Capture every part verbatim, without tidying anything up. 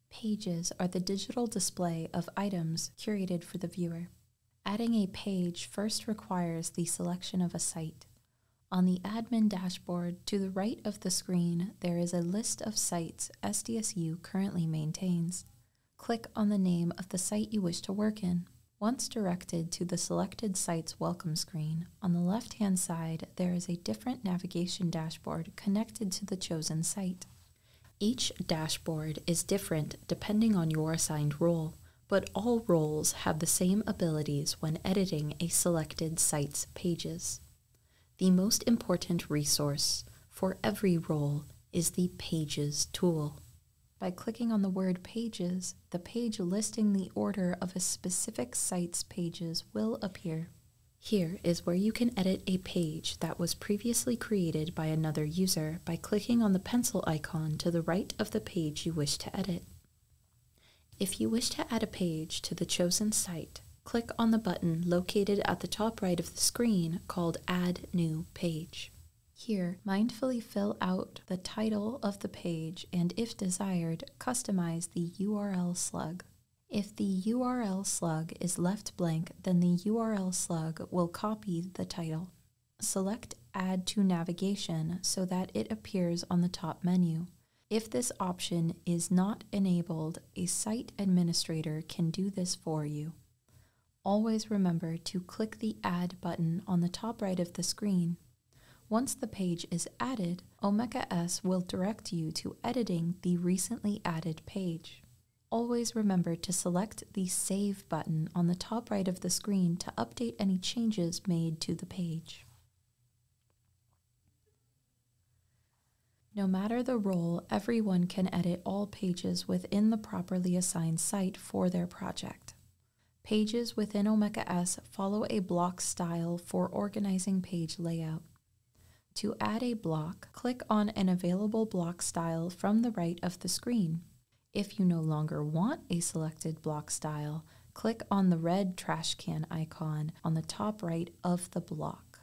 Pages are the digital display of items curated for the viewer. Adding a page first requires the selection of a site. On the admin dashboard to the right of the screen, there is a list of sites S D S U currently maintains. Click on the name of the site you wish to work in. Once directed to the selected site's welcome screen, on the left-hand side there is a different navigation dashboard connected to the chosen site. Each dashboard is different depending on your assigned role, but all roles have the same abilities when editing a selected site's pages. The most important resource for every role is the Pages tool. By clicking on the word Pages, the page listing the order of a specific site's pages will appear. Here is where you can edit a page that was previously created by another user by clicking on the pencil icon to the right of the page you wish to edit. If you wish to add a page to the chosen site, click on the button located at the top right of the screen called Add New Page. Here, mindfully fill out the title of the page and, if desired, customize the U R L slug. If the U R L slug is left blank, then the U R L slug will copy the title. Select Add to Navigation so that it appears on the top menu. If this option is not enabled, a site administrator can do this for you. Always remember to click the Add button on the top right of the screen. Once the page is added, Omeka S will direct you to editing the recently added page. Always remember to select the Save button on the top right of the screen to update any changes made to the page. No matter the role, everyone can edit all pages within the properly assigned site for their project. Pages within Omeka S follow a block style for organizing page layout. To add a block, click on an available block style from the right of the screen. If you no longer want a selected block style, click on the red trash can icon on the top right of the block.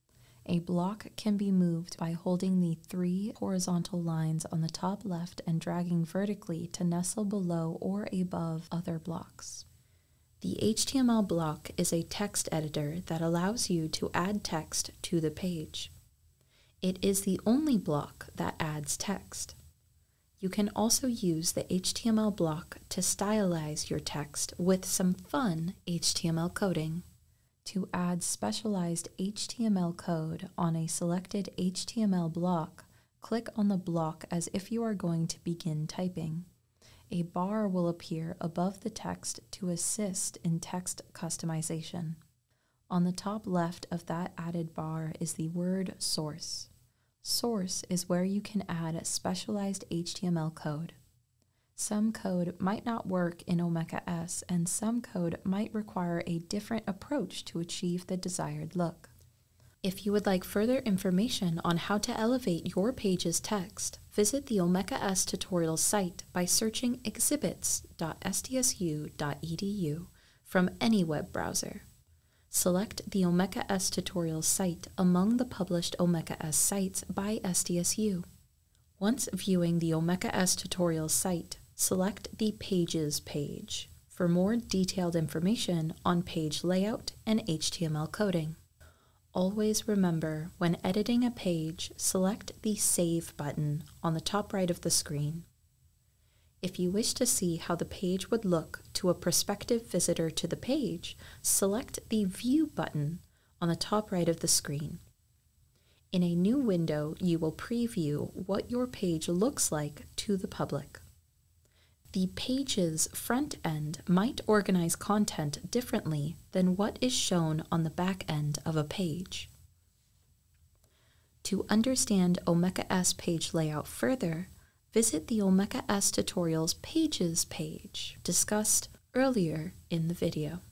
A block can be moved by holding the three horizontal lines on the top left and dragging vertically to nestle below or above other blocks. The H T M L block is a text editor that allows you to add text to the page. It is the only block that adds text. You can also use the H T M L block to stylize your text with some fun H T M L coding. To add specialized H T M L code on a selected H T M L block, click on the block as if you are going to begin typing. A bar will appear above the text to assist in text customization. On the top left of that added bar is the word Source. Source is where you can add specialized H T M L code. Some code might not work in Omeka S, and some code might require a different approach to achieve the desired look. If you would like further information on how to elevate your page's text, visit the Omeka S tutorials site by searching exhibits dot S D S U dot E D U from any web browser. Select the Omeka S tutorials site among the published Omeka S sites by S D S U. Once viewing the Omeka S tutorials site, select the Pages page for more detailed information on page layout and H T M L coding. Always remember, when editing a page, select the Save button on the top right of the screen. If you wish to see how the page would look to a prospective visitor to the page, select the View button on the top right of the screen. In a new window, you will preview what your page looks like to the public. The page's front end might organize content differently than what is shown on the back end of a page. To understand Omeka S page layout further, visit the Omeka S Tutorials Pages page discussed earlier in the video.